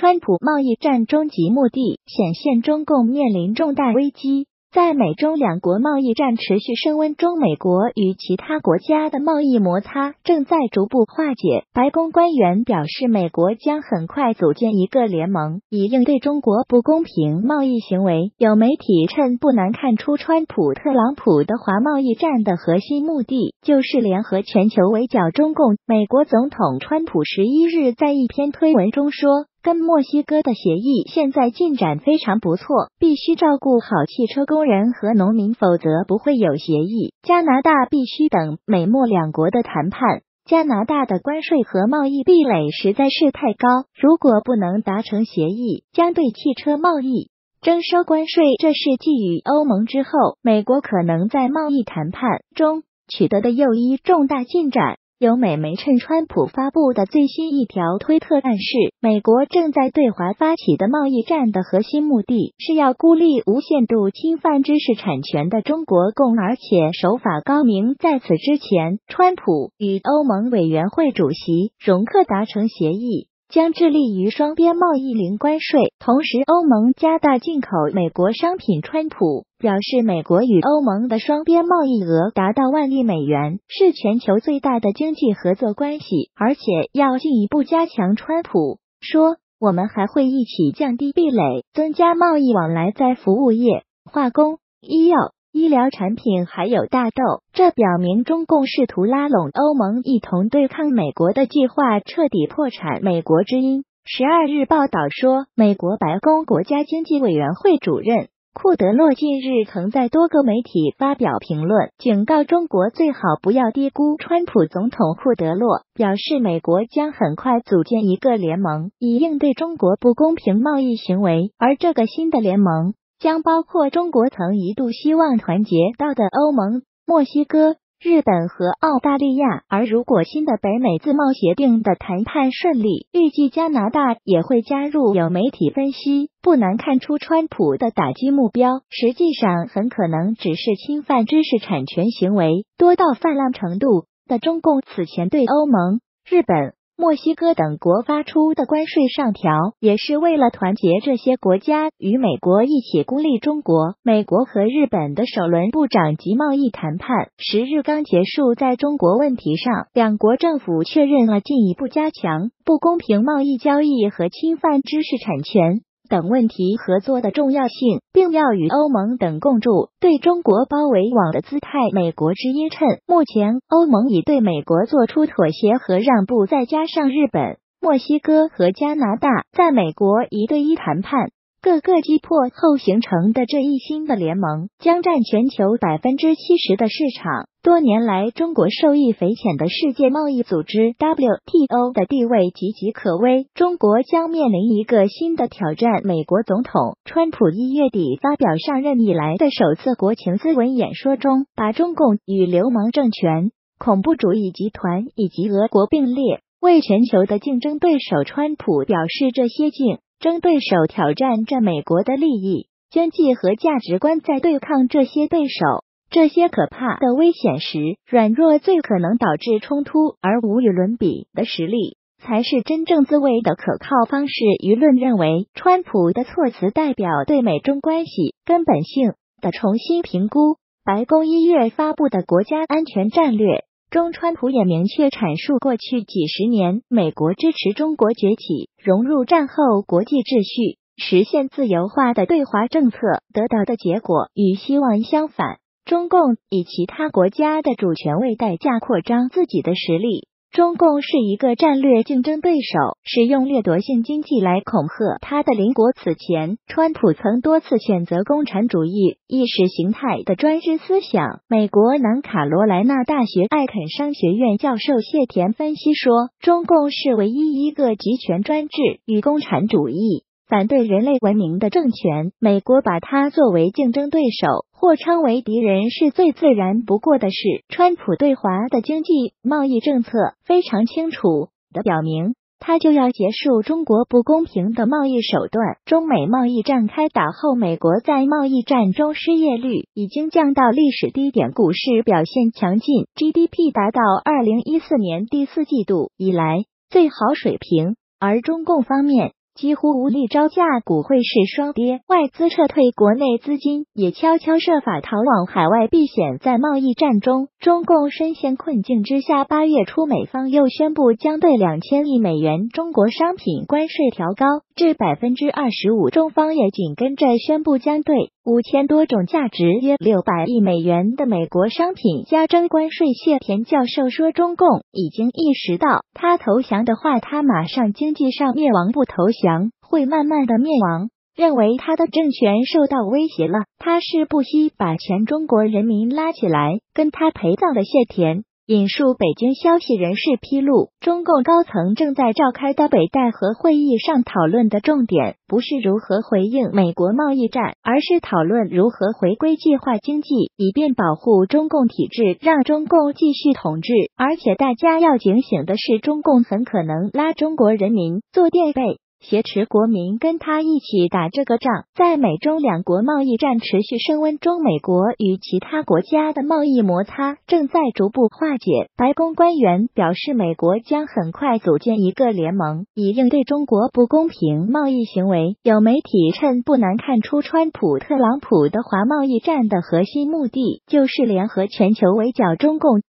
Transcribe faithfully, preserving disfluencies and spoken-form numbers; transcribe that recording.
川普贸易战终极目的，显现中共面临重大危机。在美中两国贸易战持续升温中，美国与其他国家的贸易摩擦正在逐步化解。白宫官员表示，美国将很快组建一个联盟，以应对中国不公平贸易行为。有媒体趁不难看出，川普特朗普的华贸易战的核心目的就是联合全球围剿中共。美国总统川普十一日在一篇推文中说，跟墨西哥的协议现在进展非常不错，必须照顾好汽车工人和农民，否则不会有协议。加拿大必须等美墨两国的谈判。加拿大的关税和贸易壁垒实在是太高，如果不能达成协议，将对汽车贸易征收关税。这是继与欧盟之后，美国可能在贸易谈判中取得的又一重大进展。有美媒趁川普发布的最新一条推特暗示，美国正在对华发起的贸易战的核心目的是要孤立无限度侵犯知识产权的中国共，而且手法高明。在此之前，川普与欧盟委员会主席容克达成协议，将致力于双边贸易零关税，同时欧盟加大进口美国商品。川普表示，美国与欧盟的双边贸易额达到万亿美元，是全球最大的经济合作关系，而且要进一步加强。川普说，我们还会一起降低壁垒，增加贸易往来，在服务业、化工、医药、医疗产品还有大豆。这表明中共试图拉拢欧盟一同对抗美国的计划彻底破产。美国之音十二日报道说，美国白宫国家经济委员会主任库德洛近日曾在多个媒体发表评论，警告中国最好不要低估川普总统。库德洛表示，美国将很快组建一个联盟，以应对中国不公平贸易行为，而这个新的联盟将包括中国曾一度希望团结到的欧盟、墨西哥、日本和澳大利亚。而如果新的北美自贸协定的谈判顺利，预计加拿大也会加入。有媒体分析，不难看出川普的打击目标实际上很可能只是侵犯知识产权行为多到泛滥程度的中共此前对欧盟、日本、墨西哥等国发出的关税上调，也是为了团结这些国家与美国一起孤立中国。美国和日本的首轮部长级贸易谈判十日刚结束，在中国问题上，两国政府确认了进一步加强不公平贸易交易和侵犯知识产权等问题合作的重要性，并要与欧盟等共筑对中国包围网的姿态。美国之音称，目前欧盟已对美国做出妥协和让步，再加上日本、墨西哥和加拿大在美国一对一谈判各个击破后形成的这一新的联盟，将占全球百分之七十的市场。多年来，中国受益匪浅的世界贸易组织 W T O 的地位岌岌可危，中国将面临一个新的挑战。美国总统川普一月底发表上任以来的首次国情咨文演说中，把中共与流氓政权、恐怖主义集团以及俄国并列为全球的竞争对手。川普表示，这些竞争对手挑战着美国的利益、经济和价值观，在对抗这些对手、这些可怕的危险时，软弱最可能导致冲突，而无与伦比的实力才是真正自卫的可靠方式。舆论认为，川普的措辞代表对美中关系根本性的重新评估。白宫一月发布的国家安全战略中，川普也明确阐述，过去几十年，美国支持中国崛起，融入战后国际秩序，实现自由化的对华政策，得到的结果与希望相反。中共以其他国家的主权为代价扩张自己的实力。中共是一个战略竞争对手，使用掠夺性经济来恐吓他的邻国。此前，川普曾多次选择共产主义意识形态的专制思想。美国南卡罗来纳大学艾肯商学院教授谢田分析说，中共是唯一一个集权专制与共产主义反对人类文明的政权，美国把它作为竞争对手或称为敌人是最自然不过的事。川普对华的经济贸易政策非常清楚地表明，他就要结束中国不公平的贸易手段。中美贸易战开打后，美国在贸易战中失业率已经降到历史低点，股市表现强劲 ，G D P 达到二零一四年第四季度以来最好水平。而中共方面几乎无力招架，股汇市双跌，外资撤退，国内资金也悄悄设法逃往海外避险。在贸易战中，中共深陷困境之下，八月初美方又宣布将对两千亿美元中国商品关税调高至百分之二十五，中方也紧跟着宣布将对五千多种价值约六百亿美元的美国商品加征关税。谢田教授说，中共已经意识到，他投降的话，他马上经济上灭亡；不投降，会慢慢的灭亡。认为他的政权受到威胁了，他是不惜把全中国人民拉起来跟他陪葬的。谢田引述北京消息人士披露，中共高层正在召开的北戴河会议上讨论的重点不是如何回应美国贸易战，而是讨论如何回归计划经济，以便保护中共体制，让中共继续统治。而且大家要警醒的是，中共很可能拉中国人民做垫背，挟持国民跟他一起打这个仗。在美中两国贸易战持续升温中，美国与其他国家的贸易摩擦正在逐步化解。白宫官员表示，美国将很快组建一个联盟，以应对中国不公平贸易行为。有媒体趁不难看出，川普特朗普的华贸易战的核心目的就是联合全球围剿中共。